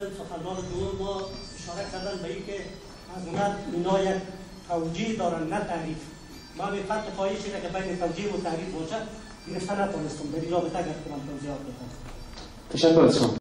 سخنان دوم ما اشاره کردن به اینکه عظمت اینا یک توجیه دارن نه تعریف. ما به خط خواهی شده که بین توجیه و تعریف باشد گرفته نتونستم در این رابطه اگر کنم توضیحات بدم. تشکر از شما.